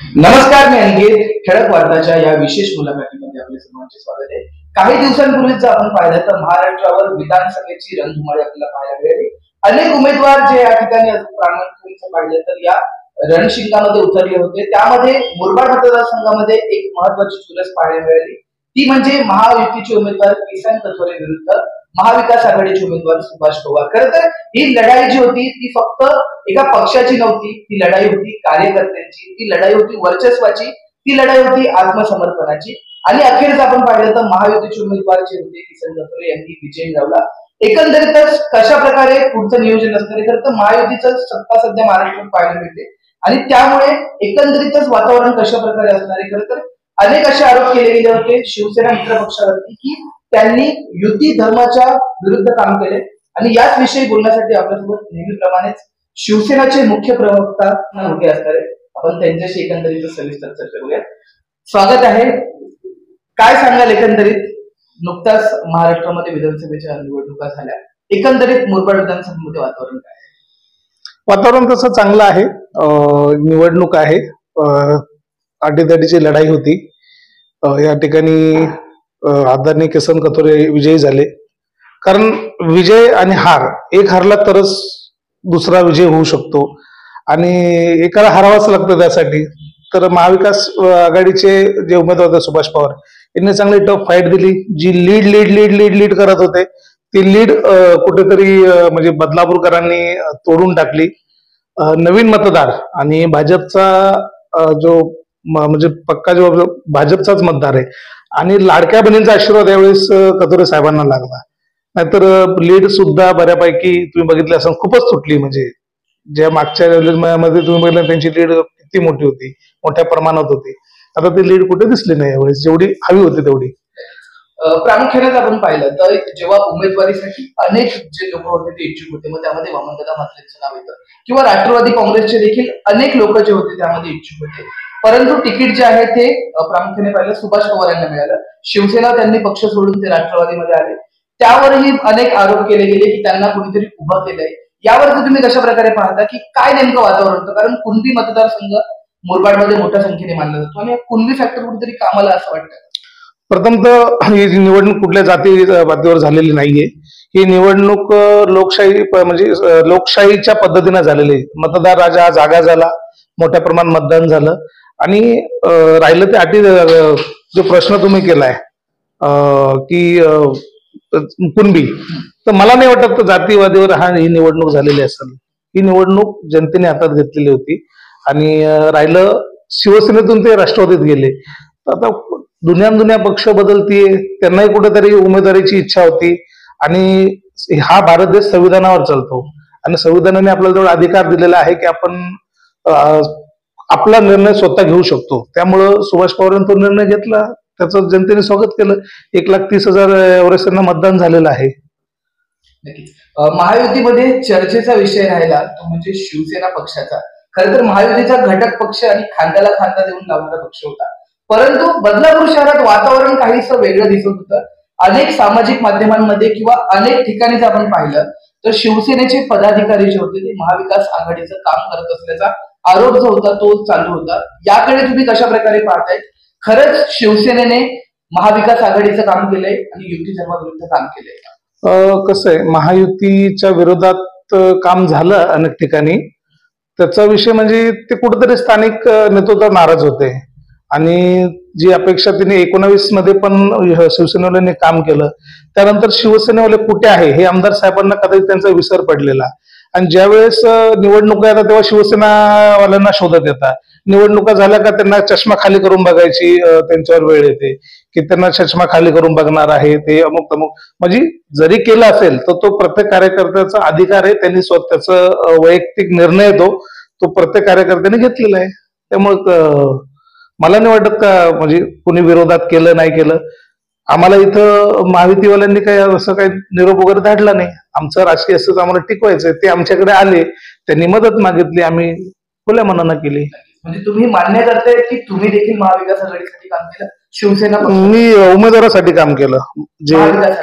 नमस्कार, मी अंकित. ठळक वार्ताच्या या विशेष मुलाखतीमध्ये आपले सर्वांचे स्वागत आहे. काही दिवसांपूर्वीच जर आपण पाहिलं तर महाराष्ट्रावर विधानसभेची रणधुमाळी आपल्याला पाहायला मिळाली. अनेक उमेदवार जे या ठिकाणी प्रामुख्याने पाहिलं तर या रणशिंगामध्ये उतरले होते. त्यामध्ये मुरबाड मतदारसंघामध्ये एक महत्वाची चुरस पाहायला मिळाली. ती म्हणजे महायुतीचे उमेदवार किसन कथोरे विरुद्ध महाविकास आघाडीचे उमेदवार सुभाष पवार. खरं तर ही लढाई जी होती ती फक्त एका पक्षाची नव्हती, ती लढाई होती कार्यकर्त्यांची, ती लढाई होती वर्चस्वाची, ती लढाई होती आत्मसमर्पणाची. आणि अखेरच आपण पाहिलं तर महायुतीचे उमेदवार जे होते किसन कथोरे यांनी विजय मिळवला. एकंदरीतच कशा प्रकारे पुढचं नियोजन असणार आहे, खरं तर महायुतीचं सत्ता सध्या महाराष्ट्रात पाहायला मिळते आणि त्यामुळे एकंदरीतच वातावरण कशा प्रकारे असणार आहे. खरं तर अनेक असे आरोप केले गेले होते शिवसेना मित्र पक्षावरती की त्यांनी युती धर्माच्या विरुद्ध काम केले. आणि याच विषयी बोलण्यासाठी आपल्यासोबत नेहमीप्रमाणेच शिवसेनाचे मुख्य प्रवक्ता उभे असणार आहेत. आपण त्यांच्याशी एकंदरीत सविस्तर चर्चा करूया. स्वागत आहे. काय सांगाल एकंदरीत, नुकताच महाराष्ट्रामध्ये विधानसभेच्या निवडणुका झाल्या, एकंदरीत मुरबाड विधानसभेमध्ये वातावरण काय आहे? वातावरण तसं चांगलं आहे. निवडणूक आहे, आटीतडीची लढाई होती. या ठिकाणी आदरणीय किसन कथोरे विजयी झाले. कारण विजय आणि हार, एक हारला तरच दुसरा विजय होऊ शकतो आणि एकाला हरावाच लागतं. त्यासाठी तर महाविकास आघाडीचे जे उमेदवार होते सुभाष पवार यांनी चांगली टफ फाईट दिली. जी lead lead lead lead lead करत होते ती लीड कुठेतरी म्हणजे बदलापूरकरांनी तोडून टाकली. नवीन मतदार आणि भाजपचा जो म्हणजे पक्का जो भाजपचाच मतदार आहे आणि लाडक्या बहिणींचा आशीर्वाद यावेळेस कथोरे साहेबांना लागला. नाहीतर लीड सुद्धा बऱ्यापैकी तुम्ही बघितलं असं खूपच तुटली. म्हणजे ज्या मागच्या मध्ये तुम्ही बघितलं त्यांची लीड किती मोठी होती, मोठ्या प्रमाणात होती. आता ती लीड कुठे दिसली नाही यावेळेस, जेवढी हवी होती तेवढी. प्रामुख्याने आपण पाहिलं तर जेव्हा उमेदवारीसाठी अनेक जे लोक होते ते इच्छुक होते, मग त्यामध्ये वामनदादा म्हात्रेंचं नाव येतं किंवा राष्ट्रवादी काँग्रेसचे देखील अनेक लोक जे होते त्यामध्ये इच्छुक होते. परंतु तिकीट जे आहे ते प्रामुख्याने पाहिलं सुभाष पवार यांना मिळालं. शिवसेना त्यांनी पक्ष सोडून ते राष्ट्रवादीमध्ये आले. त्यावरही अनेक आरोप केले गेले की त्यांना कोणीतरी उभं केलंय. यावरती तुम्ही कशा प्रकारे पाहता की काय नेमकं वातावरण होतं? कारण कुणबी मतदारसंघ मुरबाडमध्ये मोठ्या संख्येने मानला जातो आणि कुणबी फॅक्टर कुठेतरी कामाला असं वाटतं. प्रथम तर ही निवडणूक कुठल्या जातीवर झालेली नाहीये. ही निवडणूक लोकशाही म्हणजे लोकशाहीच्या पद्धतीने झालेली आहे. मतदार राजा जागा झाला, मोठ्या प्रमाणात मतदान झालं आणि राहिलं ते अटी जो प्रश्न तुम्ही केलाय की कुणबी, तर मला नाही वाटत जातीवादीवर ही निवडणूक झालेली असेल. ही निवडणूक जनतेने हातात घेतलेली होती आणि राहिलं शिवसेनेतून ते राष्ट्रवादीत गेले. आता दुनिया पक्ष बदलतीये, त्यांनाही कुठेतरी उमेदवारीची इच्छा होती आणि हा भारत देश संविधानावर चालतो आणि संविधानाने आपल्याला तेवढा अधिकार दिलेला आहे की आपण आपला निर्णय स्वतः घेऊ शकतो. त्यामुळं सुभाष पवारांनी तो निर्णय घेतला, त्याचं जनतेने स्वागत केलं. 1,30,000 एवढ्यांना मतदान झालेलं आहे. महायुतीमध्ये चर्चेचा विषय राहिला तो म्हणजे शिवसेना पक्षाचा. खरं तर महायुतीचा घटक पक्ष आणि खांद्याला खांदा देऊन लावणारा पक्ष होता. परंतु बदलापूर शहरात वातावरण काहीसं वेगळं दिसत होतं. अनेक सामाजिक माध्यमांमध्ये किंवा अनेक ठिकाणीच आपण पाहिलं तर शिवसेनेचे पदाधिकारी जे होते ते महाविकास आघाडीचं काम करत असल्याचा आरोप जो होता तो चालू होता. याकडे तुम्ही कशा प्रकारे पाहताय? खरंच शिवसेनेने महाविकास आघाडीचं काम केलंय आणि युती धर्माविरुद्ध काम केलंय? कसं आहे, महायुतीच्या विरोधात काम झालं अनेक ठिकाणी. त्याचा विषय म्हणजे ते कुठेतरी स्थानिक नेतृत्व नाराज होते आणि जी अपेक्षा त्यांनी 19 मध्ये पण शिवसेनेवाल्यांनी काम केलं, त्यानंतर शिवसेनेवाले कुठे आहे हे आमदार साहेबांना कदाचित त्यांचा विसर पडलेला. आणि ज्यावेळेस निवडणुका येतात तेव्हा शिवसेनावाल्यांना शोधत येतात. निवडणुका झाल्या का त्यांना चष्मा खाली करून बघायची त्यांच्यावर वेळ येते की त्यांना चष्मा खाली करून बघणार आहे ते अमुक तमुक. म्हणजे जरी केलं असेल तर तो प्रत्येक कार्यकर्त्याचा अधिकार आहे, त्यांनी स्वतःचा वैयक्तिक निर्णय तो प्रत्येक कार्यकर्त्याने घेतलेला आहे. त्यामुळं मला नाही वाटत का म्हणजे कुणी विरोधात केलं नाही केलं. आम्हाला इथं महायुतीवाल्यांनी काही असं काही निरोप वगैरे धाडला नाही. आमचं राजकीय असंच आम्हाला टिकवायचंय. ते आमच्याकडे आले, त्यांनी मदत मागितली, आम्ही खुल्या मनानं केली. म्हणजे तुम्ही मान्य करताय की तुम्ही देखील महाविकास आघाडीसाठी काम केलं? शिवसेना मी उमेदवारासाठी काम केलं, जे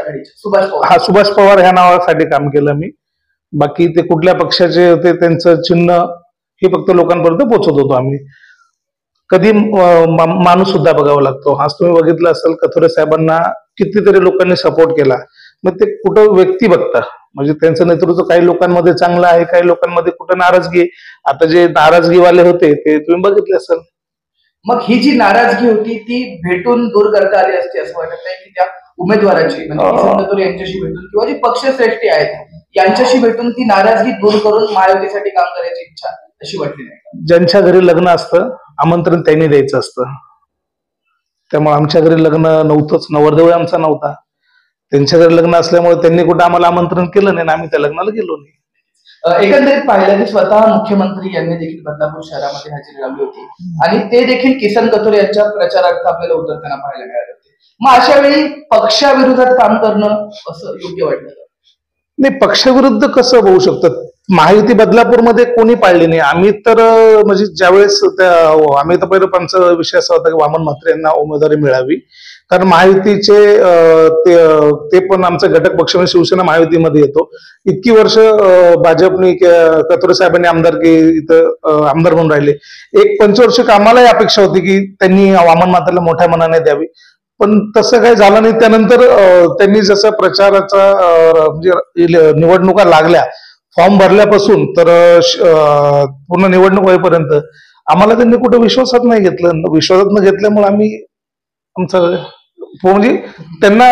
सुभाष पवार ह्या नावासाठी काम केलं मी. बाकी ते कुठल्या पक्षाचे होते त्यांचं चिन्ह हे फक्त लोकांपर्यंत पोहोचवत होतो आम्ही. कधी माणूस सुद्धा बघावा लागतो. आज तुम्ही बघितलं असेल कथोरे साहेबांना कितीतरी लोकांनी सपोर्ट केला, मग ते कुठं व्यक्ती बघता, म्हणजे त्यांचं नेतृत्व काही लोकांमध्ये चांगलं आहे, काही लोकांमध्ये कुठं नाराजगी आहे. आता जे नाराजगीवाले होते ते तुम्ही बघितले असेल. मग ही जी नाराजगी होती ती भेटून दूर करता आली असते असं वाटत नाही की त्या उमेदवाराची म्हणजे किसन कथोरे यांच्याशी भेटून किंवा जी पक्षश्रेष्ठी आहेत यांच्याशी भेटून ती नाराजगी दूर करून महायुतीसाठी काम करायची इच्छा अशी वाटली नाही? ज्यांच्या घरी लग्न असतं आमंत्रण त्यांनी द्यायचं असतं. त्यामुळे आमच्या घरी लग्न नव्हतंच, नवरदेव आमचा नव्हता. त्यांच्या घरी लग्न असल्यामुळे त्यांनी कुठं आम्हाला आमंत्रण केलं नाही, आम्ही त्या लग्नाला गेलो नाही. एकंदरीत पाहिलं की स्वतः मुख्यमंत्री यांनी देखील बदलापूर शहरामध्ये हजेरी लावली होती आणि ते देखील किसन कथोरे यांच्या प्रचारार्थ आपल्याला उतरताना पाहायला मिळाले होते. मग अशा वेळी पक्षाविरोधात काम करणं असं योग्य वाटलं का? नाही, पक्षाविरुद्ध कसं होऊ शकतं? महायुती बदलापूरमध्ये कोणी पाळली नाही. आम्ही तर म्हणजे ज्यावेळेस आम्ही तर पहिलं पंच विषय असा होता की वामन म्हात्रे यांना उमेदवारी मिळावी, कारण महायुतीचे ते पण आमचा घटक पक्ष म्हणजे शिवसेना महायुतीमध्ये येतो. इतकी वर्ष भाजपने कथोरे साहेबांनी आमदारकी इथं आमदार म्हणून राहिले. एक पंचवार्षिक आम्हालाही अपेक्षा होती की त्यांनी वामन म्हात्रेला मोठ्या मनाने द्यावी, पण तसं काही झालं नाही. त्यानंतर त्यांनी जसं प्रचाराचा म्हणजे निवडणुका लागल्या, फॉर्म भरल्यापासून तर पूर्ण निवडणूक होईपर्यंत आम्हाला त्यांनी कुठं विश्वासात नाही घेतलं. विश्वासात न घेतल्यामुळे आम्ही आमचं म्हणजे त्यांना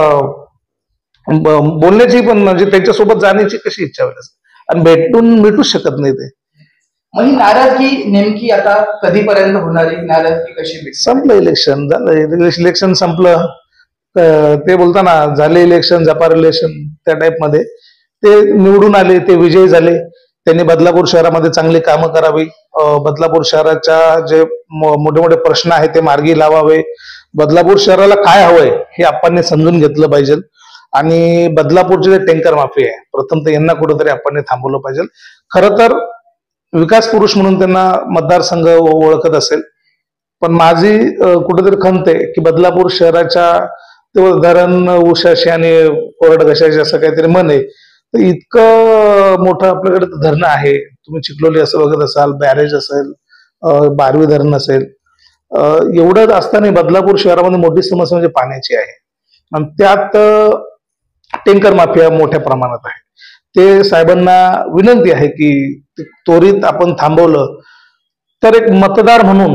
बोलण्याची पण म्हणजे त्यांच्यासोबत जाण्याची कशी इच्छा होईल आणि भेटूच शकत नाही ते. मग ही नाराजगी नेमकी आता कधीपर्यंत होणार आहे? नाराजगी कशी भेटते? संपलं इलेक्शन, झालं इलेक्शन संपलं. ते बोलताना झाले इलेक्शन जपार इलेक्शन त्या टाइप मध्ये ते निवडून आले, ते विजयी झाले. त्यांनी बदलापूर शहरामध्ये चांगली कामं करावी, बदलापूर शहराच्या जे मोठे मोठे प्रश्न आहेत ते मार्गी लावावे. बदलापूर शहराला काय हवंय हे आपण समजून घेतलं पाहिजे आणि बदलापूरचे जे टँकर माफी आहे प्रथम तर यांना कुठेतरी आपण थांबवलं पाहिजे. खरं तर विकास पुरुष म्हणून त्यांना मतदारसंघ ओळखत असेल, पण माझी कुठेतरी खंत आहे की बदलापूर शहराच्या धरण उशाशी आणि कोरड घशाशी असं काहीतरी मन आहे. तर इतकं मोठं आपल्याकडे धरणं आहे, तुम्ही चिखलोली असं बघत असाल, बॅरेज असेल, बारवी धरण असेल, एवढं असताना बदलापूर शहरामध्ये मोठी समस्या म्हणजे पाण्याची आहे आणि त्यात टँकर माफिया मोठ्या प्रमाणात आहे. ते साहेबांना विनंती आहे की त्वरित आपण थांबवलं तर एक मतदार म्हणून,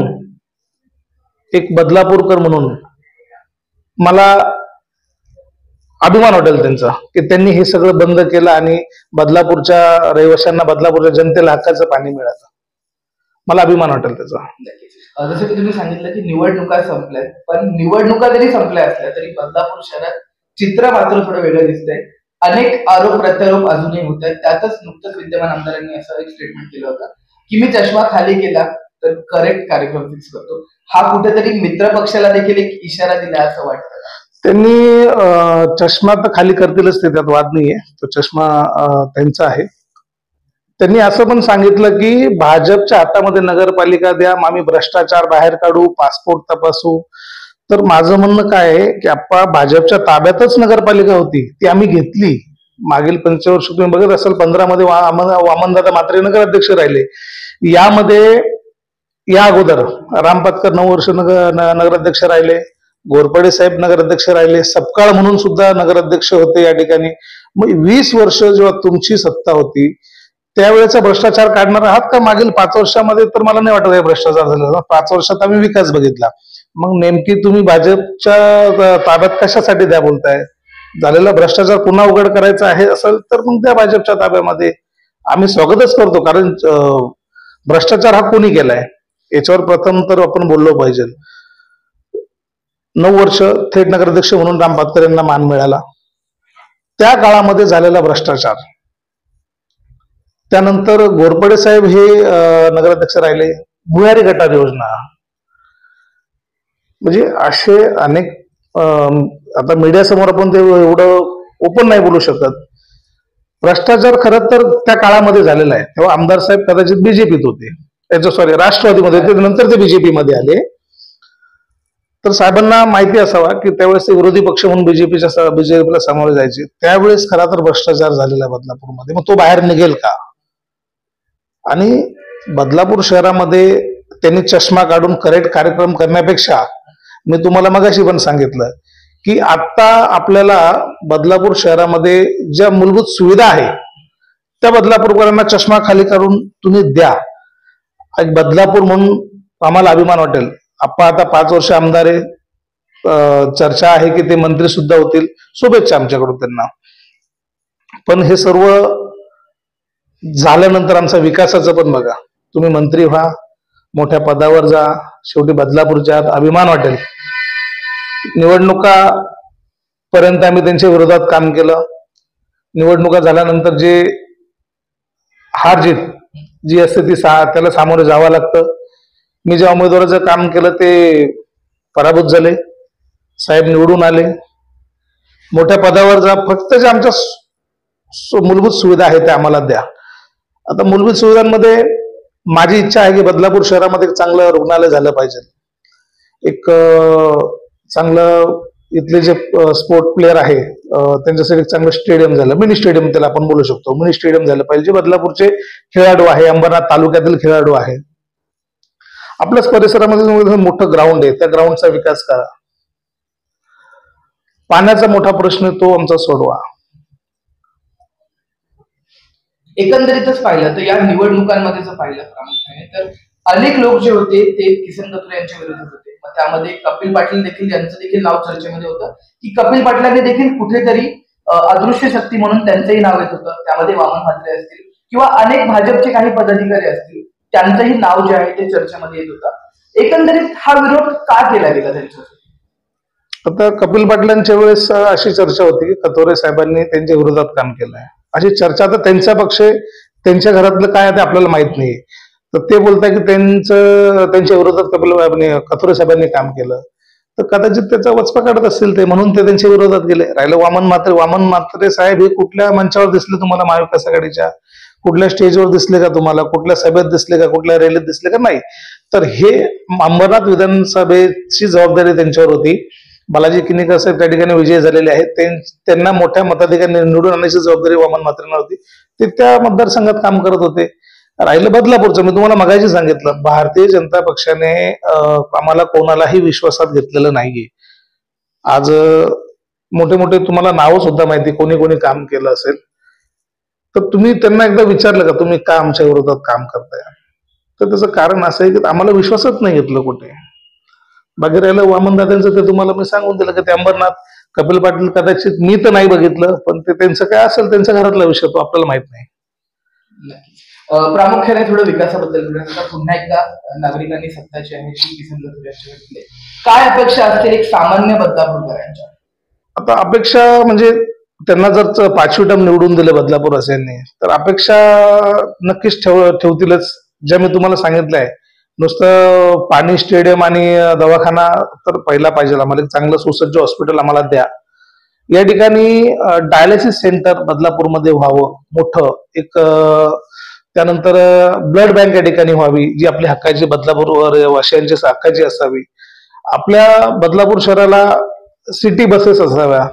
एक बदलापूरकर म्हणून मला अभिमान वाटेल त्यांचा की त्यांनी हे सगळं बंद केलं आणि बदलापूरच्या रहिवाशांना, बदलापूरच्या जनतेला हक्काचं पाणी मिळालं. मला अभिमान वाटेल त्याचा. जसं की तुम्ही सांगितलं की निवडणुका संपल्यात, पण निवडणुका जरी संपल्या असल्या तरी बदलापूर शहरात चित्र मात्र थोडं वेगळं दिसतंय. अनेक आरोप प्रत्यारोप अजूनही होत आहेत. त्यातच नुकतंच विद्यमान आमदारांनी असं एक स्टेटमेंट केलं होतं की मी चष्मा खाली केला तर करेक्ट कार्यक्रम फिक्स करतो. हा कुठेतरी मित्र पक्षाला देखील एक इशारा दिला असं वाटतं? त्यांनी चष्मा तर खाली करतीलच, ते त्यात वाद नाहीये, तो चष्मा त्यांचा आहे. त्यांनी असं पण सांगितलं की भाजपच्या हातामध्ये नगरपालिका द्या, आम्ही भ्रष्टाचार बाहेर काढू, पासपोर्ट तपासू. तर माझं म्हणणं काय आहे की आपण भाजपच्या ताब्यातच नगरपालिका होती, ती आम्ही घेतली. मागील 5 वर्ष तुम्ही बघत असाल, 15 मध्ये वामनदादा म्हात्रे नगराध्यक्ष राहिले. यामध्ये या अगोदर रामपातकर 9 वर्ष नगराध्यक्ष राहिले, घोरपडे साहेब नगराध्यक्ष राहिले, सपकाळ म्हणून सुद्धा नगराध्यक्ष होते या ठिकाणी. मग 20 वर्ष जेव्हा तुमची सत्ता होती त्यावेळेचा भ्रष्टाचार काढणार आहात का? मागील 5 वर्षामध्ये तर मला नाही वाटत भ्रष्टाचार झाला. 5 वर्षात आम्ही विकास बघितला. मग नेमकी तुम्ही भाजपच्या ताब्यात कशासाठी द्या बोलताय? झालेला भ्रष्टाचार पुन्हा उघड करायचा आहे असेल तर मग त्या भाजपच्या ताब्यामध्ये आम्ही स्वागतच करतो, कारण भ्रष्टाचार हा कोणी केलाय याच्यावर प्रथम तर आपण बोललो पाहिजे. 9 वर्ष थेट नगराध्यक्ष म्हणून रामपातकर यांना मान मिळाला. त्या काळामध्ये झालेला भ्रष्टाचार, त्यानंतर घोरपडे साहेब हे नगराध्यक्ष राहिले, भुयारी गटार योजना, म्हणजे असे अनेक आता मीडिया समोर आपण ते एवढं ओपन नाही बोलू शकत. भ्रष्टाचार खरं तर त्या काळामध्ये झालेला आहे. तेव्हा आमदार साहेब कदाचित बीजेपीत होते, सॉरी राष्ट्रवादीमध्ये होते, नंतर ते बीजेपी मध्ये आले. तर साहेबांना माहिती असावा की त्यावेळेस ते विरोधी पक्ष म्हणून बीजेपीला सामोरे जायचे. त्यावेळेस खरा तर भ्रष्टाचार झालेला आहे बदलापूरमध्ये. मग तो बाहेर निघेल का? आणि बदलापूर शहरामध्ये त्यांनी चष्मा काढून करेक्ट कार्यक्रम करण्यापेक्षा मी तुम्हाला मगाशी पण सांगितलं की आता आपल्याला बदलापूर शहरामध्ये ज्या मूलभूत सुविधा आहे त्या बदलापूरकरांना चष्मा खाली करून तुम्ही द्या. एक बदलापूर म्हणून आम्हाला अभिमान वाटेल. आप्पा आता 5 वर्ष आमदार आहे. चर्चा आहे की ते मंत्री सुद्धा होतील. शुभेच्छा आमच्याकडून त्यांना. पण हे सर्व झाल्यानंतर आमचा विकासाचं पण बघा. तुम्ही मंत्री व्हा, मोठ्या पदावर जा, शेवटी बदलापूरच्या आत अभिमान वाटेल. निवडणुका पर्यंत आम्ही त्यांच्या विरोधात काम केलं. निवडणुका झाल्यानंतर जे हार जीत जी असते ती त्याला सामोरे जावं लागतं. मी ज्या उमेदवाराचं काम केलं ते पराभूत झाले. साहेब निवडून आले. मोठ्या पदावर जा, फक्त जे आमच्या मूलभूत सुविधा आहेत त्या आम्हाला द्या. आता मूलभूत सुविधांमध्ये माझी इच्छा आहे की बदलापूर शहरामध्ये एक चांगलं रुग्णालय झालं पाहिजे. एक चांगलं इथले जे स्पोर्ट प्लेअर आहे त्यांच्यासाठी एक चांगलं स्टेडियम झालं, मिनी स्टेडियम त्याला आपण बोलू शकतो. मिनी स्टेडियम झालं पाहिजे. बदलापूरचे खेळाडू आहे, अंबरनाथ तालुक्यातील खेळाडू आहे. आपल्याच परिसरामध्ये मोठं ग्राउंड आहे, त्या ग्राउंडचा विकास करा. पाण्याचा मोठा प्रश्न तो आमचा सोडवा. एकंदरीतच पाहिलं तर या निवडणुकांमध्ये जर पाहिलं प्रामुख्याने तर अनेक लोक जे होते ते किसन कथोरे यांच्या विरोधात होते. मग त्यामध्ये कपिल पाटील देखील, यांचं देखील नाव चर्चेमध्ये होतं की कपिल पाटलांनी देखील कुठेतरी अदृश्य शक्ती म्हणून त्यांचंही नाव येत होतं. त्यामध्ये वामन म्हात्रे असतील किंवा अनेक भाजपचे काही पदाधिकारी असतील, त्यांचंही नाव जे आहे ते चर्चेमध्ये येत होतं. एकंदरीत हा विरोध का केला गेला त्यांच्यासाठी? आता कपिल पाटलांच्या वेळेस अशी चर्चा होती की कथोरे साहेबांनी त्यांच्या विरोधात काम केलंय, अशी चर्चा. तर त्यांचा पक्ष, त्यांच्या घरातलं काय आहे ते आपल्याला माहित नाही. तर ते बोलताय की त्यांच्या विरोधात कथोरे साहेबांनी काम केलं. तर कदाचित त्याचा वचपा काढत असतील ते, म्हणून ते त्यांच्या विरोधात गेले. राहिलं वामन म्हात्रे साहेब हे कुठल्या मंचावर दिसले तुम्हाला महाविकास आघाडीच्या? कुठल्या स्टेजवर दिसले का तुम्हाला? कुठल्या सभेत दिसले का? कुठल्या रॅलीत दिसले का? नाही. तर हे अंबरनाथ विधानसभेची जबाबदारी त्यांच्यावर होती. बालाजी किनीकर साहेब त्या ठिकाणी विजयी झालेले आहेत. त्यांना मोठ्या मताधिकाऱ्यांनी निवडून आणण्याची जबाबदारी वामन म्हात्रेंना होती. ते त्या मतदारसंघात काम करत होते. राहिलं बदलापूरचं, मी तुम्हाला मगाशी सांगितलं, भारतीय जनता पक्षाने आम्हाला कोणालाही विश्वासात घेतलेलं नाहीये. आज मोठे मोठे तुम्हाला नावं सुद्धा माहिती कोणी कोणी काम केलं असेल. तर तुम्ही त्यांना एकदा विचारलं का तुम्ही का आमच्या विरोधात काम करताय? तर त्याचं कारण असं आहे की आम्हाला विश्वासच नाही घेतलं कुठे. बाकी राहिलं वामन दादांचं, ते तुम्हाला मी सांगून दिलं की ते अंबरनाथ कपिल पाटील कदाचित मी तर नाही बघितलं, पण ते त्यांचं काय असेल त्यांच्या घरातला विषय तो आपल्याला माहित नाही. प्रामुख्याने थोडं विकासाबद्दल पुन्हा एकदा नागरिकांनी सत्ताची आहे ती किसन कथोरे यांच्याकडे दिली. काय अपेक्षा असतील एक सामान्य बदलापूरकरांच्या? आता अपेक्षा म्हणजे त्यांना जर 5वी टर्म निवडून दिले बदलापूरवासियांनी तर अपेक्षा नक्कीच ठेवतीलच. ज्या मी तुम्हाला सांगितलंय, नुसतं पाणी, स्टेडियम आणि दवाखाना तर पहिला पाहिजे आम्हाला. एक चांगलं सुसज्ज हॉस्पिटल आम्हाला द्या. या ठिकाणी डायलिसिस सेंटर बदलापूरमध्ये व्हावं मोठं एक. त्यानंतर ब्लड बँक या ठिकाणी व्हावी, जी आपली हक्काची बदलापूर वासियांची हक्काची असावी. आपल्या बदलापूर शहराला सिटी बसेस असाव्या.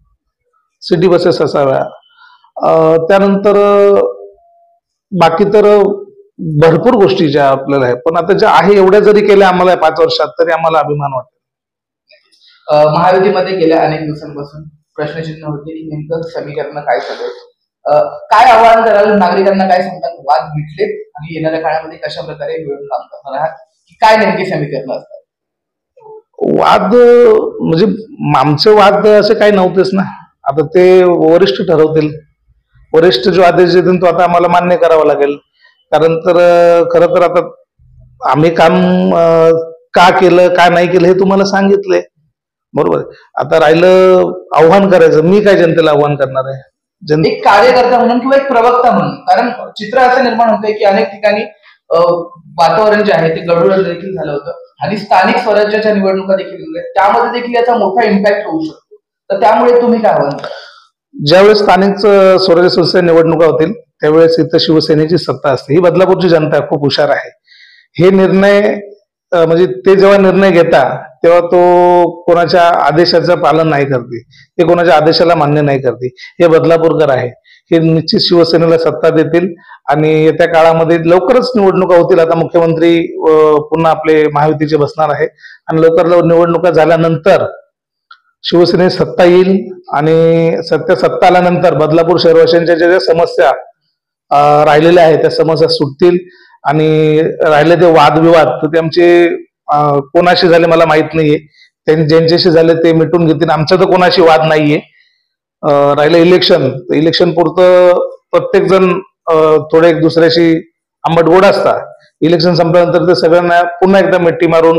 त्यानंतर बाकी तर भरपूर गोष्टी ज्या आपल्याला आहे, पण आता ज्या आहे एवढ्या जरी केल्या आम्हाला 5 वर्षात तरी आम्हाला अभिमान वाटतो. महायुतीमध्ये गेल्या अनेक दिवसांपासून प्रश्नचिन्ह होते की नेमकं समीकरण काय चालू, काय आवाहन कराल नागरिकांना? काय सांगतात? वाद मिटलेत आणि येणाऱ्या काळामध्ये कशा प्रकारे मिळून काम करणार आहात? काय नेमके समीकरण असतात? वाद म्हणजे आमचे वाद असे काही नव्हतेच ना. आता ते वरिष्ठ ठरवतील. वरिष्ठ जो आदेश देतील तो आता आम्हाला मान्य करावा लागेल. कारण तर खरं तर आता आम्ही काम का केलं का नाही केलं हे तुम्हाला सांगितलंय, बरोबर. आता राहिलं आव्हान करायचं, मी काय जनतेला आव्हान करणार आहे? एक कार्यकर्ता म्हणून किंवा एक प्रवक्ता म्हणून, कारण चित्र असं निर्माण होतंय की अनेक ठिकाणी वातावरण जे आहे ते गडबड देखील झालं होतं आणि स्थानिक स्वराज्याच्या निवडणुका देखील त्यामध्ये देखील याचा मोठा इम्पॅक्ट होऊ शकतो. तर त्यामुळे तुम्ही काय आव्हान करा? ज्यावेळेस स्थानिक स्वराज्य संस्था निवडणुका होतील त्यावेळेस इथं शिवसेनेची सत्ता असते. ही बदलापूरची जनता खूप हुशार आहे. हे निर्णय म्हणजे ते जेव्हा निर्णय घेता तेव्हा तो कोणाच्या आदेशाचं पालन नाही करते, ते कोणाच्या आदेशाला मान्य नाही करते. हे बदलापूरकर आहे. हे निश्चित शिवसेनेला सत्ता देतील आणि येत्या काळामध्ये लवकरच निवडणुका होतील. आता मुख्यमंत्री पुन्हा आपले महायुतीचे बसणार आहे आणि लवकर निवडणुका झाल्यानंतर शिवसेनेत सत्ता येईल आणि सत्ता आल्यानंतर बदलापूर शहरवासियांच्या ज्या समस्या राहिलेल्या आहेत त्या समस्या सुटतील आणि राहिले ते वादविवाद तर ते आमचे कोणाशी झाले मला माहित नाहीये. ज्यांच्याशी झाले ते मिटून घेतील. आमचा तर कोणाशी वाद नाहीये. राहिलं इलेक्शन पुरतं प्रत्येक जण थोडे एक दुसऱ्याशी आंबट गोड असतात. इलेक्शन संपल्यानंतर ते सगळ्यांना पुन्हा एकदा मिठी मारून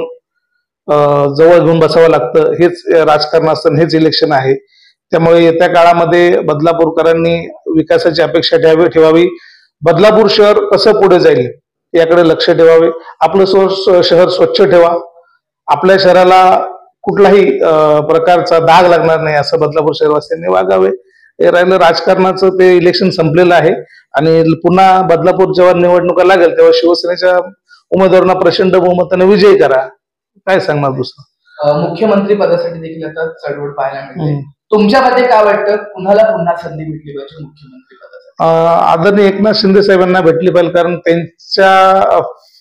जवळ घेऊन बसावं लागतं. हेच राजकारण असतं, हेच इलेक्शन आहे. त्यामुळे येत्या काळामध्ये बदलापूरकरांनी विकासाची अपेक्षा ठेवावी. बदलापूर शहर कसं पुढे जाईल याकडे लक्ष ठेवावे. आपलं शहर स्वच्छ ठेवा. आपल्या शहराला कुठलाही प्रकारचा डाग लागणार नाही असं बदलापूर शहरवासियांनी वागावे. हे राहिलं राजकारणाचं, ते इलेक्शन संपलेलं आहे आणि पुन्हा बदलापूर जेव्हा निवडणुका लागेल तेव्हा शिवसेनेच्या उमेदवारांना प्रचंड बहुमताने विजयी करा. काय सांगणार दुसरं. मुख्यमंत्री पदासाठी देखील आता चळवळ पाहायला मिळते. तुमच्या मते काय वाटतं, कुणाला पुन्हा संधी भेटली पाहिजे मुख्यमंत्री पदासाठी? आदरणीय एकनाथ शिंदे साहेबांना भेटली पाहिजे, कारण त्यांच्या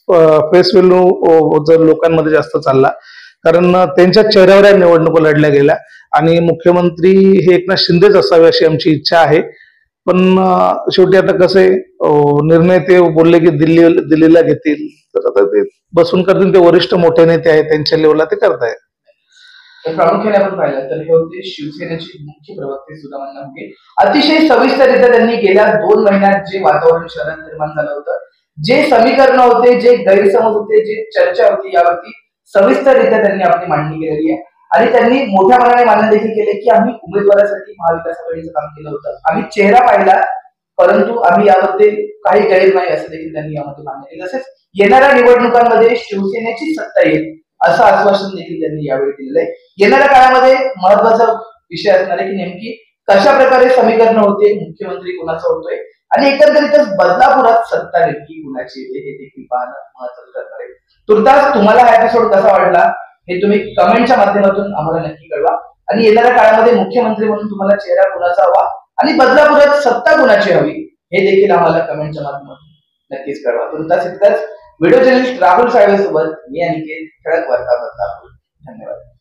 फेस व्हॅल्यू जर लोकांमध्ये जास्त चालला, कारण त्यांच्या चेहऱ्यावर या निवडणुका लढल्या गेल्या आणि मुख्यमंत्री हे एकनाथ शिंदेच असावे अशी आमची इच्छा आहे. पण शेवटी आता कसं आहे, निर्णय ते बोलले की दिल्लीला घेतील, तर आता ते बसून करतील. ते वरिष्ठ मोठे नेते आहेत, त्यांच्या लेवलला ते करतायत. प्रामुख्याने आपण पाहिलं तर हे होते शिवसेनेचे मुख्य प्रवक्ते सुदामांना मुंगे. अतिशय सविस्तररित्या त्यांनी गेल्या 2 महिन्यात जे वातावरण शहरात निर्माण झालं होतं, जे समीकरण होते, जे गैरसमज होते, जे चर्चा होती, यावरती सविस्तररित्या त्यांनी आपली मांडणी केलेली आहे आणि त्यांनी मोठ्या मनाने मान्य देखील केले की आम्ही उमेदवारासाठी महाविकास आघाडीचं काम केलं होतं, आम्ही चेहरा पाहिला, परंतु आम्ही यामध्ये काही गैर नाही असं देखील त्यांनी यामध्ये मान्य केलं. तसेच येणाऱ्या निवडणुकांमध्ये शिवसेनेची सत्ता येईल असं आश्वासन देखील त्यांनी यावेळी दिलेलं आहे. येणाऱ्या काळामध्ये महत्वाचा विषय असणार आहे की नेमकी कशा प्रकारे समीकरण होते, मुख्यमंत्री कुणाचा होतोय आणि एकंदरीतच बदलापुरात सत्ता नेमकी कुणाची येते हे देखील पाहणं महत्वाचं ठरणार आहे. तुर्तास तुम्हाला हा एपिसोड कसा वाटला हे तुम्ही कमेंटच्या माध्यमातून आम्हाला नक्की कळवा आणि येणाऱ्या काळामध्ये मुख्यमंत्री म्हणून तुम्हाला चेहरा कुणाचा हवा आणि बदलापुरात सत्ता कुणाची हवी हे देखील आम्हाला कमेंटच्या माध्यमातून नक्कीच कळवा. तुर्तास इतकंच. व्हिडिओ जर्नलिस्ट राहुल साळवे सोबत मी अनिकेत, ठळक वार्ता बदलापूर. धन्यवाद.